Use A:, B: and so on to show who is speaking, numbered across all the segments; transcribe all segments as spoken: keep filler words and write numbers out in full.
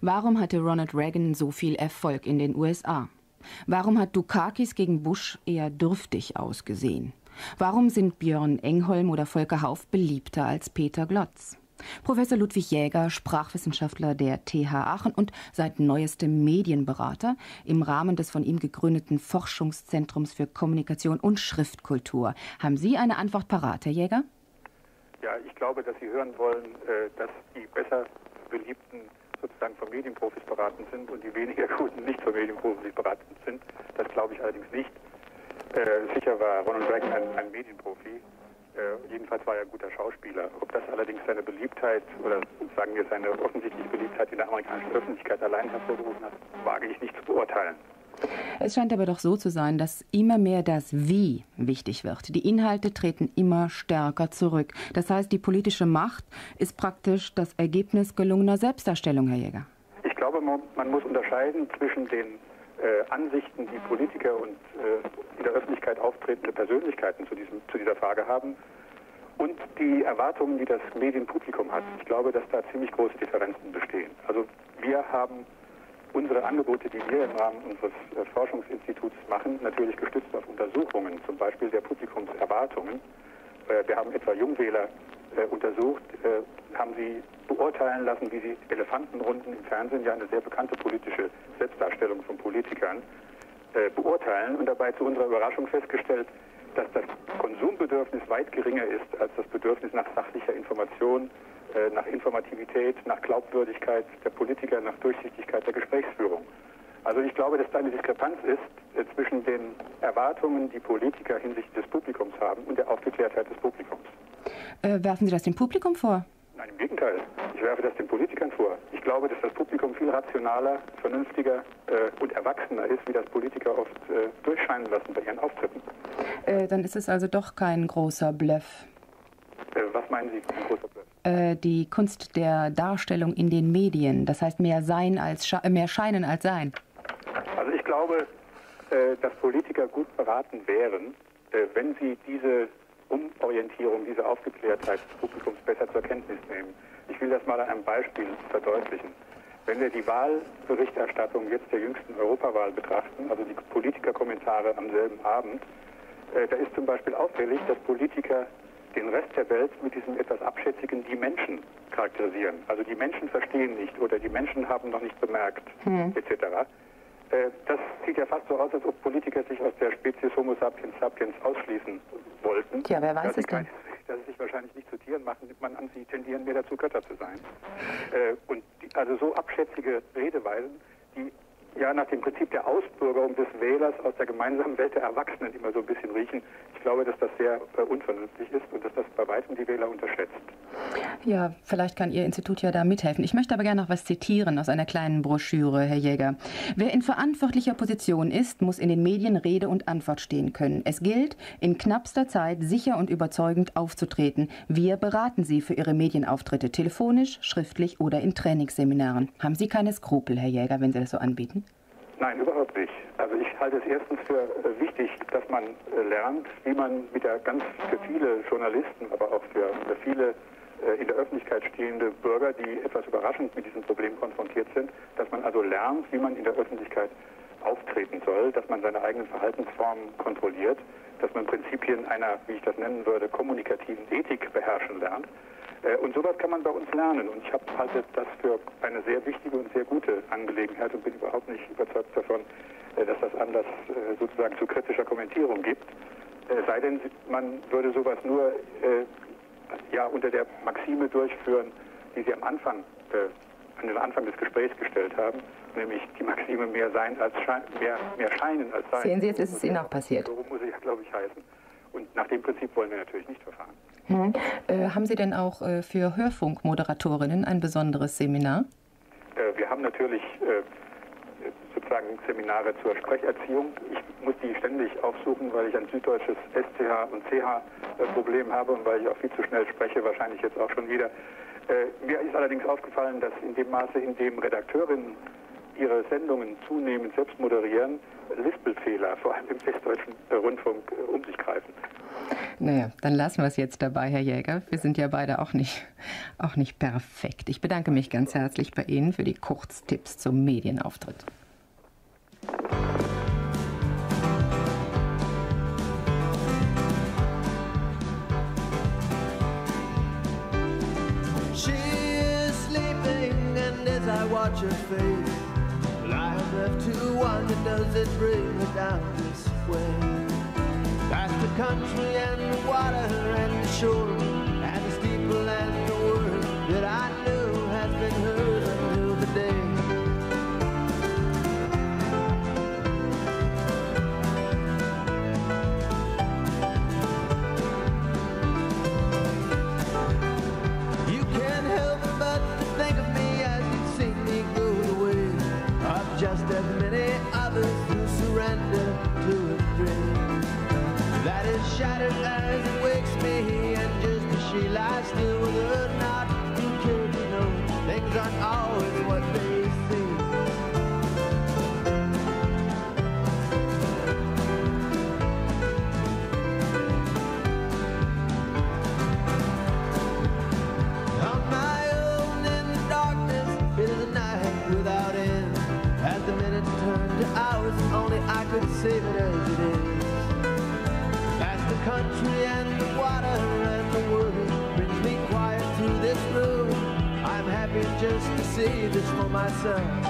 A: Warum hatte Ronald Reagan so viel Erfolg in den U S A? Warum hat Dukakis gegen Bush eher dürftig ausgesehen? Warum sind Björn Engholm oder Volker Hauff beliebter als Peter Glotz? Professor Ludwig Jäger, Sprachwissenschaftler der T H Aachen und seit neuestem Medienberater im Rahmen des von ihm gegründeten Forschungszentrums für Kommunikation und Schriftkultur. Haben Sie eine Antwort parat, Herr Jäger?
B: Ja, ich glaube, dass Sie hören wollen, dass die besser beliebten sozusagen von Medienprofis beraten sind und die weniger guten nicht von Medienprofis beraten sind. Das glaube ich allerdings nicht. Äh, sicher war Ronald Reagan ein, ein Medienprofi. Äh, jedenfalls war er ein guter Schauspieler. Ob das allerdings seine Beliebtheit oder sagen wir seine offensichtliche Beliebtheit in der amerikanischen Öffentlichkeit allein hervorgerufen hat, wage ich nicht zu beurteilen.
A: Es scheint aber doch so zu sein, dass immer mehr das Wie wichtig wird. Die Inhalte treten immer stärker zurück. Das heißt, die politische Macht ist praktisch das Ergebnis gelungener Selbstdarstellung, Herr Jäger.
B: Ich glaube, man, man muss unterscheiden zwischen den äh, Ansichten, die Politiker und äh, in der Öffentlichkeit auftretende Persönlichkeiten zu, diesem, zu dieser Frage haben, und die Erwartungen, die das Medienpublikum hat. Ich glaube, dass da ziemlich große Differenzen bestehen. Also wir haben unsere Angebote, die wir im Rahmen unseres äh, Forschungsinstituts machen, natürlich gestützt auf Untersuchungen, zum Beispiel der Publikumserwartungen. Äh, wir haben etwa Jungwähler äh, untersucht, äh, haben sie beurteilen lassen, wie sie Elefantenrunden im Fernsehen, ja eine sehr bekannte politische Selbstdarstellung von Politikern, äh, beurteilen und dabei zu unserer Überraschung festgestellt, dass das Konsumbedürfnis weit geringer ist als das Bedürfnis nach sachlicher Information, nach Informativität, nach Glaubwürdigkeit der Politiker, nach Durchsichtigkeit der Gesprächsführung. Also ich glaube, dass da eine Diskrepanz ist äh, zwischen den Erwartungen, die Politiker hinsichtlich des Publikums haben, und der Aufgeklärtheit des Publikums.
A: Äh, werfen Sie das dem Publikum vor?
B: Nein, im Gegenteil. Ich werfe das den Politikern vor. Ich glaube, dass das Publikum viel rationaler, vernünftiger äh, und erwachsener ist, wie das Politiker oft äh, durchscheinen lassen bei ihren Auftritten.
A: Äh, dann ist es also doch kein großer Bluff.
B: Äh, was meinen Sie, ein großer Bluff?
A: Die Kunst der Darstellung in den Medien, das heißt mehr sein als Sche mehr scheinen als sein.
B: Also ich glaube, dass Politiker gut beraten wären, wenn sie diese Umorientierung, diese Aufgeklärtheit des Publikums besser zur Kenntnis nehmen. Ich will das mal an einem Beispiel verdeutlichen. Wenn wir die Wahlberichterstattung jetzt der jüngsten Europawahl betrachten, also die Politikerkommentare am selben Abend, da ist zum Beispiel auffällig, dass Politiker den Rest der Welt mit diesem etwas abschätzigen die Menschen charakterisieren. Also die Menschen verstehen nicht oder die Menschen haben noch nicht bemerkt, hm. et cetera. Äh, das sieht ja fast so aus, als ob Politiker sich aus der Spezies Homo sapiens sapiens ausschließen wollten.
A: Tja, wer weiß es denn?
B: Dass sie sich wahrscheinlich nicht zu Tieren machen, nimmt man an, sie tendieren mehr dazu, Götter zu sein. Äh, und die, also so abschätzige Redeweisen, die ja nach dem Prinzip der Ausbürgerung des Wählers aus der gemeinsamen Welt der Erwachsenen immer so ein bisschen riechen. Ich glaube, dass das sehr äh, unvernünftig ist und dass das bei weitem die Wähler unterschätzt.
A: Ja, vielleicht kann Ihr Institut ja da mithelfen. Ich möchte aber gerne noch was zitieren aus einer kleinen Broschüre, Herr Jäger. Wer in verantwortlicher Position ist, muss in den Medien Rede und Antwort stehen können. Es gilt, in knappster Zeit sicher und überzeugend aufzutreten. Wir beraten Sie für Ihre Medienauftritte telefonisch, schriftlich oder in Trainingsseminaren. Haben Sie keine Skrupel, Herr Jäger, wenn Sie das so anbieten?
B: Nein, überhaupt nicht. Also ich halte es erstens für äh, wichtig, dass man äh, lernt, wie man mit der ganz für viele Journalisten, aber auch für, für viele äh, in der Öffentlichkeit stehende Bürger, die etwas überraschend mit diesem Problem konfrontiert sind, dass man also lernt, wie man in der Öffentlichkeit auftreten soll, dass man seine eigenen Verhaltensformen kontrolliert, dass man Prinzipien einer, wie ich das nennen würde, kommunikativen Ethik beherrschen lernt. Und sowas kann man bei uns lernen. Und ich halte das für eine sehr wichtige und sehr gute Angelegenheit und bin überhaupt nicht überzeugt davon, dass das Anlass sozusagen zu kritischer Kommentierung gibt. Sei denn, man würde sowas nur äh, ja, unter der Maxime durchführen, die Sie am Anfang, äh, an den Anfang des Gesprächs gestellt haben, nämlich die Maxime mehr sein als schein, mehr, mehr scheinen als sein.
A: Sehen Sie, jetzt ist es Ihnen auch passiert.
B: So muss es ja, glaube ich, heißen. Und nach dem Prinzip wollen wir natürlich nicht verfahren.
A: Hm. Äh, haben Sie denn auch äh, für Hörfunkmoderatorinnen ein besonderes Seminar?
B: Äh, wir haben natürlich äh, sozusagen Seminare zur Sprecherziehung. Ich muss die ständig aufsuchen, weil ich ein süddeutsches S C H und C H-Problem habe und weil ich auch viel zu schnell spreche, wahrscheinlich jetzt auch schon wieder. Äh, mir ist allerdings aufgefallen, dass in dem Maße, in dem Redakteurinnen ihre Sendungen zunehmend selbst moderieren, Lispelfehler, vor allem im Westdeutschen Rundfunk, um sich greifen.
A: Naja, dann lassen wir es jetzt dabei, Herr Jäger. Wir sind ja beide auch nicht, auch nicht perfekt. Ich bedanke mich ganz herzlich bei Ihnen für die Kurztipps zum Medienauftritt.
C: She is sleeping, and as I watch her face, well, I am left to wonder, does it bring her down this way? Past the country and the water and the shore, and the steeple and the word that I knew has been hers until the day. You can't help but to think of me as you see me go the way of just as many others who surrender to a dream that is shattered as it wakes me, and just as she lies still with her not who cares to know things aren't always what they seem. On my own in the darkness, it is a night without end. As the minutes turn to hours, only I could save it as it is. The country and the water and the wood brings me quiet through this room. I'm happy just to see this for myself.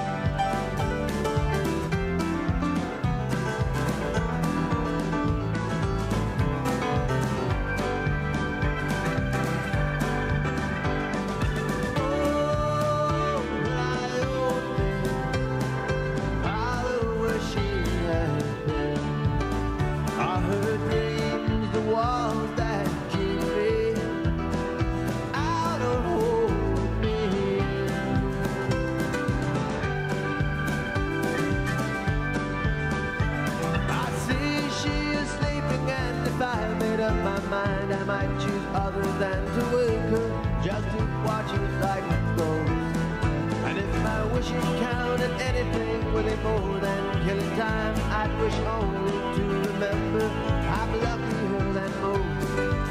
C: I might choose other than to wake her, just to watch her like it goes. And if my wishes counted anything, were they more than killing time, I'd wish only to remember I'm luckier than most.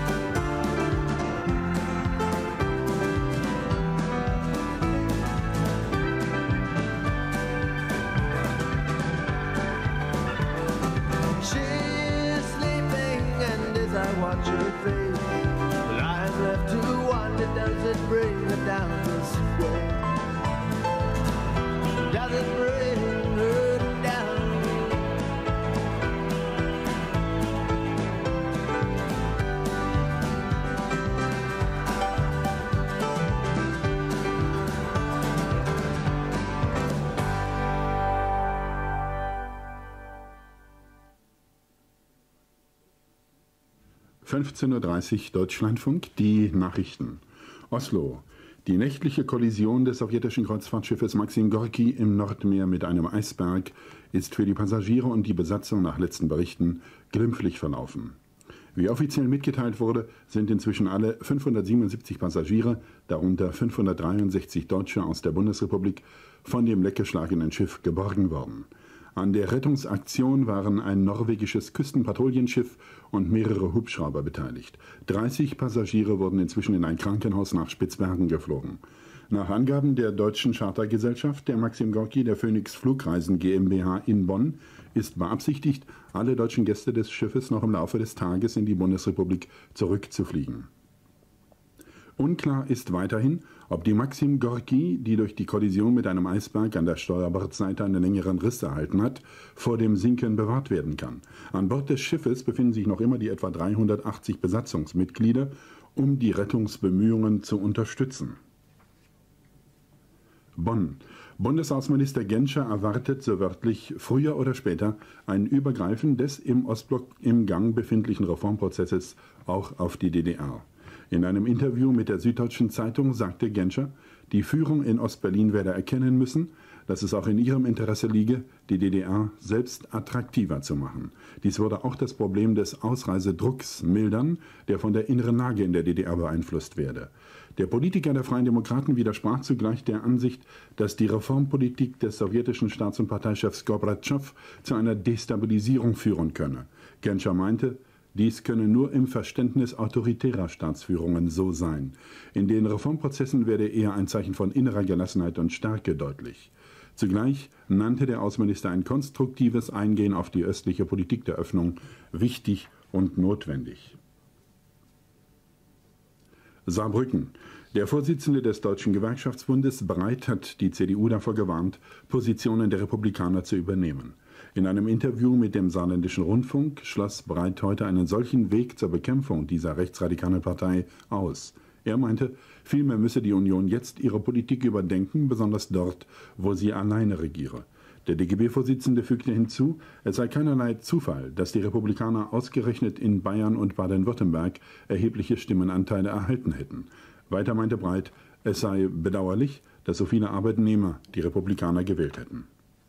C: She is sleeping, and as I watch her face, well, I'm left to wonder, does it bring her down this way? Does it bring her down?
D: fünfzehn Uhr dreißig Deutschlandfunk, die Nachrichten. Oslo. Die nächtliche Kollision des sowjetischen Kreuzfahrtschiffes Maxim Gorki im Nordmeer mit einem Eisberg ist für die Passagiere und die Besatzung nach letzten Berichten glimpflich verlaufen. Wie offiziell mitgeteilt wurde, sind inzwischen alle fünfhundertsiebenundsiebzig Passagiere, darunter fünfhundertdreiundsechzig Deutsche aus der Bundesrepublik, von dem leckgeschlagenen Schiff geborgen worden. An der Rettungsaktion waren ein norwegisches Küstenpatrouillenschiff und mehrere Hubschrauber beteiligt. dreißig Passagiere wurden inzwischen in ein Krankenhaus nach Spitzbergen geflogen. Nach Angaben der deutschen Chartergesellschaft der Maxim Gorki der Phoenix Flugreisen GmbH in Bonn ist beabsichtigt, alle deutschen Gäste des Schiffes noch im Laufe des Tages in die Bundesrepublik zurückzufliegen. Unklar ist weiterhin, ob die Maxim Gorki, die durch die Kollision mit einem Eisberg an der Steuerbordseite einen längeren Riss erhalten hat, vor dem Sinken bewahrt werden kann. An Bord des Schiffes befinden sich noch immer die etwa dreihundertachtzig Besatzungsmitglieder, um die Rettungsbemühungen zu unterstützen. Bonn. Bundesaußenminister Genscher erwartet, so wörtlich, früher oder später ein Übergreifen des im Ostblock im Gang befindlichen Reformprozesses auch auf die D D R. In einem Interview mit der Süddeutschen Zeitung sagte Genscher, die Führung in Ostberlin werde erkennen müssen, dass es auch in ihrem Interesse liege, die D D R selbst attraktiver zu machen. Dies würde auch das Problem des Ausreisedrucks mildern, der von der inneren Lage in der D D R beeinflusst werde. Der Politiker der Freien Demokraten widersprach zugleich der Ansicht, dass die Reformpolitik des sowjetischen Staats- und Parteichefs Gorbatschow zu einer Destabilisierung führen könne. Genscher meinte, dies könne nur im Verständnis autoritärer Staatsführungen so sein. In den Reformprozessen werde eher ein Zeichen von innerer Gelassenheit und Stärke deutlich. Zugleich nannte der Außenminister ein konstruktives Eingehen auf die östliche Politik der Öffnung wichtig und notwendig. Saarbrücken. Der Vorsitzende des Deutschen Gewerkschaftsbundes, Breit, hat die C D U davor gewarnt, Positionen der Republikaner zu übernehmen. In einem Interview mit dem Saarländischen Rundfunk schloss Breit heute einen solchen Weg zur Bekämpfung dieser rechtsradikalen Partei aus. Er meinte, vielmehr müsse die Union jetzt ihre Politik überdenken, besonders dort, wo sie alleine regiere. Der D G B-Vorsitzende fügte hinzu, es sei keinerlei Zufall, dass die Republikaner ausgerechnet in Bayern und Baden-Württemberg erhebliche Stimmenanteile erhalten hätten. Weiter meinte Breit, es sei bedauerlich, dass so viele Arbeitnehmer die Republikaner gewählt hätten.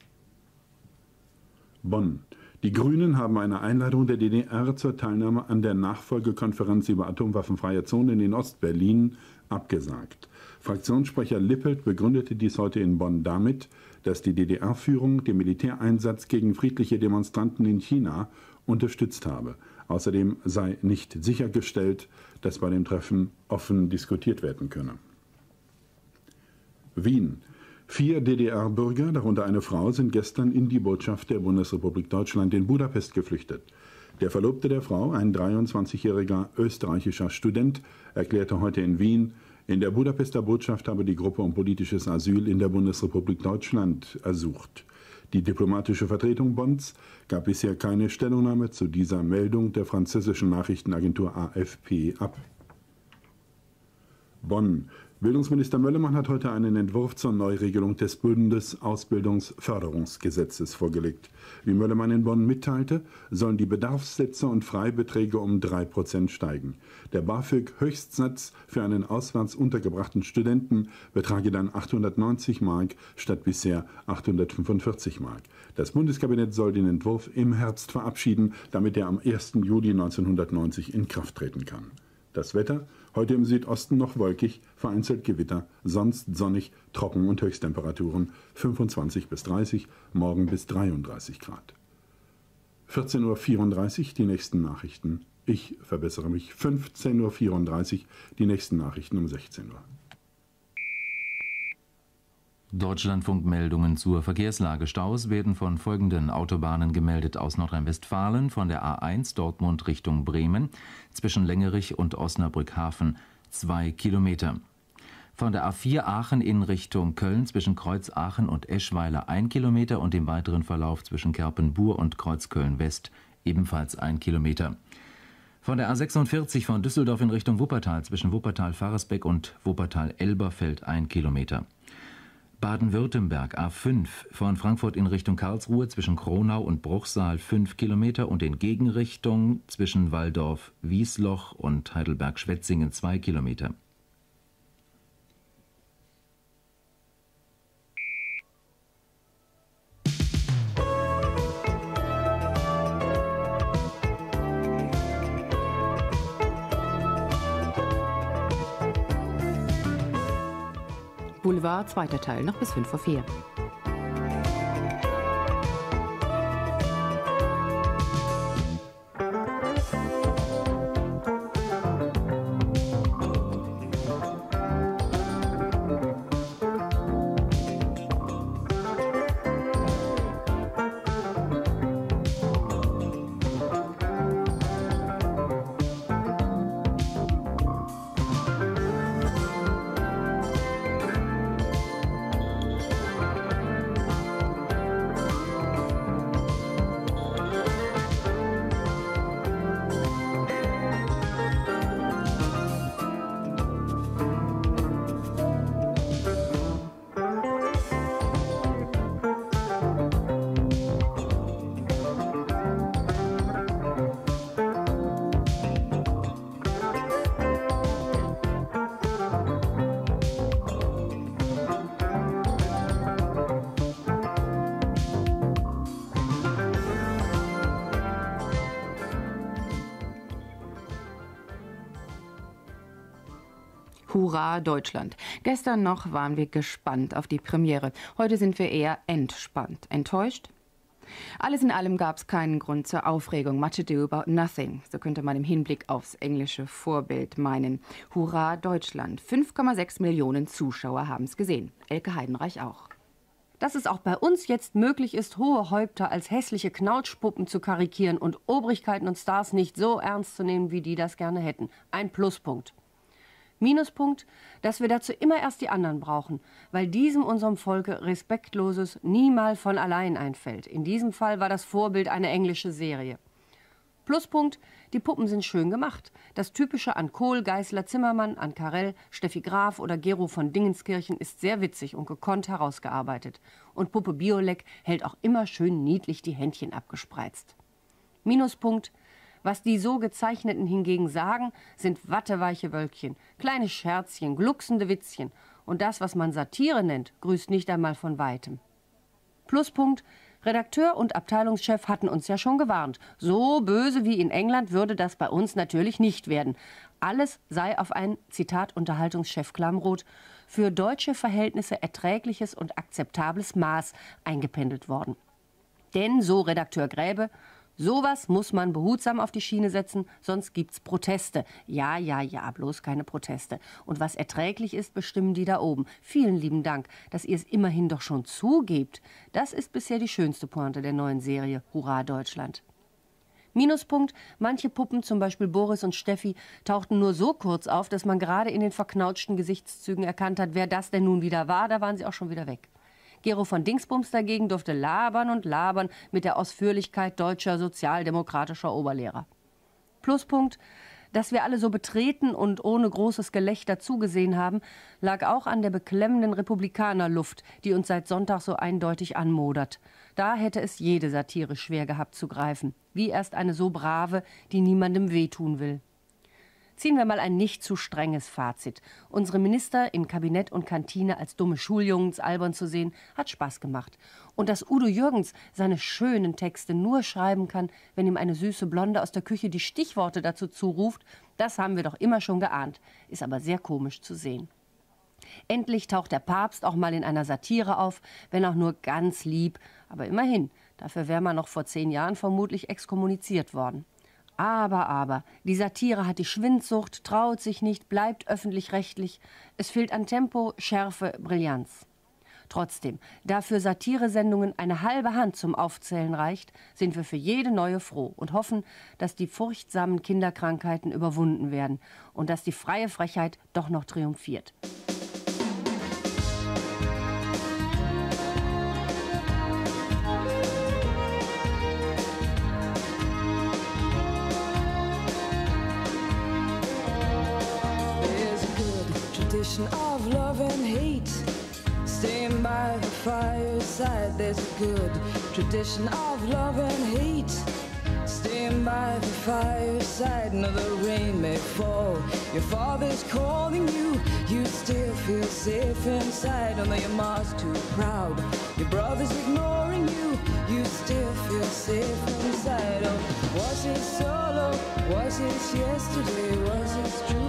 D: Bonn. Die Grünen haben eine Einladung der D D R zur Teilnahme an der Nachfolgekonferenz über atomwaffenfreie Zonen in Ostberlin abgesagt. Fraktionssprecher Lippelt begründete dies heute in Bonn damit, dass die D D R-Führung den Militäreinsatz gegen friedliche Demonstranten in China unterstützt habe. Außerdem sei nicht sichergestellt, dass bei dem Treffen offen diskutiert werden könne. Wien. Vier D D R-Bürger, darunter eine Frau, sind gestern in die Botschaft der Bundesrepublik Deutschland in Budapest geflüchtet. Der Verlobte der Frau, ein dreiundzwanzigjähriger österreichischer Student, erklärte heute in Wien, in der Budapester Botschaft habe die Gruppe um politisches Asyl in der Bundesrepublik Deutschland ersucht. Die diplomatische Vertretung Bonns gab bisher keine Stellungnahme zu dieser Meldung der französischen Nachrichtenagentur A F P ab. Bonn. Bildungsminister Möllemann hat heute einen Entwurf zur Neuregelung des Bundesausbildungsförderungsgesetzes vorgelegt. Wie Möllemann in Bonn mitteilte, sollen die Bedarfssätze und Freibeträge um drei Prozent steigen. Der BAföG-Höchstsatz für einen auswärts untergebrachten Studenten betrage dann achthundertneunzig Mark statt bisher achthundertfünfundvierzig Mark. Das Bundeskabinett soll den Entwurf im Herbst verabschieden, damit er am ersten Juli neunzehnhundertneunzig in Kraft treten kann. Das Wetter, heute im Südosten noch wolkig, vereinzelt Gewitter, sonst sonnig, trocken und Höchsttemperaturen fünfundzwanzig bis dreißig, morgen bis dreiunddreißig Grad. vierzehn Uhr vierunddreißig, die nächsten Nachrichten. Ich verbessere mich, fünfzehn Uhr vierunddreißig, die nächsten Nachrichten um sechzehn Uhr.
E: Deutschlandfunkmeldungen zur Verkehrslage. Staus werden von folgenden Autobahnen gemeldet aus Nordrhein-Westfalen: von der A eins Dortmund Richtung Bremen zwischen Längerich und Osnabrück-Hafen zwei Kilometer. Von der A vier Aachen in Richtung Köln zwischen Kreuz-Aachen und Eschweiler ein Kilometer und im weiteren Verlauf zwischen Kerpenbuhr und Kreuzköln-West ebenfalls ein Kilometer. Von der A sechsundvierzig von Düsseldorf in Richtung Wuppertal zwischen Wuppertal-Faresbeck und Wuppertal-Elberfeld ein Kilometer. Baden-Württemberg A fünf von Frankfurt in Richtung Karlsruhe zwischen Kronau und Bruchsal fünf Kilometer und in Gegenrichtung zwischen Walldorf-Wiesloch und Heidelberg-Schwetzingen zwei Kilometer.
A: Boulevard, zweiter Teil, noch bis fünf Uhr vier. Hurra Deutschland. Gestern noch waren wir gespannt auf die Premiere. Heute sind wir eher entspannt. Enttäuscht? Alles in allem gab es keinen Grund zur Aufregung. Much ado about nothing. So könnte man im Hinblick aufs englische Vorbild meinen. Hurra Deutschland. fünf Komma sechs Millionen Zuschauer haben es gesehen. Elke Heidenreich auch.
F: Dass es auch bei uns jetzt möglich ist, hohe Häupter als hässliche Knautschpuppen zu karikieren und Obrigkeiten und Stars nicht so ernst zu nehmen, wie die das gerne hätten. Ein Pluspunkt. Minuspunkt, dass wir dazu immer erst die anderen brauchen, weil diesem unserem Volke Respektloses niemals von allein einfällt. In diesem Fall war das Vorbild eine englische Serie. Pluspunkt, die Puppen sind schön gemacht. Das Typische an Kohl, Geißler, Zimmermann, an Karell, Steffi Graf oder Gero von Dingenskirchen ist sehr witzig und gekonnt herausgearbeitet. Und Puppe Biolek hält auch immer schön niedlich die Händchen abgespreizt. Minuspunkt, was die so Gezeichneten hingegen sagen, sind watteweiche Wölkchen, kleine Scherzchen, glucksende Witzchen. Und das, was man Satire nennt, grüßt nicht einmal von Weitem. Pluspunkt, Redakteur und Abteilungschef hatten uns ja schon gewarnt. So böse wie in England würde das bei uns natürlich nicht werden. Alles sei auf ein, Zitat Unterhaltungschef Klamroth, für deutsche Verhältnisse erträgliches und akzeptables Maß eingependelt worden. Denn, so Redakteur Gräbe, sowas muss man behutsam auf die Schiene setzen, sonst gibt's Proteste. Ja, ja, ja, bloß keine Proteste. Und was erträglich ist, bestimmen die da oben. Vielen lieben Dank, dass ihr es immerhin doch schon zugebt. Das ist bisher die schönste Pointe der neuen Serie Hurra Deutschland. Minuspunkt, manche Puppen, zum Beispiel Boris und Steffi, tauchten nur so kurz auf, dass man gerade in den verknautschten Gesichtszügen erkannt hat, wer das denn nun wieder war, da waren sie auch schon wieder weg. Gero von Dingsbums dagegen durfte labern und labern mit der Ausführlichkeit deutscher sozialdemokratischer Oberlehrer. Pluspunkt, dass wir alle so betreten und ohne großes Gelächter zugesehen haben, lag auch an der beklemmenden Republikanerluft, die uns seit Sonntag so eindeutig anmodert. Da hätte es jede Satire schwer gehabt zu greifen. Wie erst eine so brave, die niemandem wehtun will. Ziehen wir mal ein nicht zu strenges Fazit. Unsere Minister in Kabinett und Kantine als dumme Schuljungens albern zu sehen, hat Spaß gemacht. Und dass Udo Jürgens seine schönen Texte nur schreiben kann, wenn ihm eine süße Blonde aus der Küche die Stichworte dazu zuruft, das haben wir doch immer schon geahnt. Ist aber sehr komisch zu sehen. Endlich taucht der Papst auch mal in einer Satire auf, wenn auch nur ganz lieb. Aber immerhin, dafür wäre man noch vor zehn Jahren vermutlich exkommuniziert worden. Aber, aber, die Satire hat die Schwindsucht, traut sich nicht, bleibt öffentlich-rechtlich. Es fehlt an Tempo, Schärfe, Brillanz. Trotzdem, da für Satiresendungen eine halbe Hand zum Aufzählen reicht, sind wir für jede neue froh und hoffen, dass die furchtsamen Kinderkrankheiten überwunden werden und dass die freie Frechheit doch noch triumphiert.
G: Of love and hate, staying by the fireside. There's a good tradition of love and hate, staying by the fireside. Now the rain may fall, your father's calling you, you still feel safe inside. Although your mom's too proud, your brother's ignoring you, you still feel safe inside. Oh, was it solo? Was it yesterday? Was it true?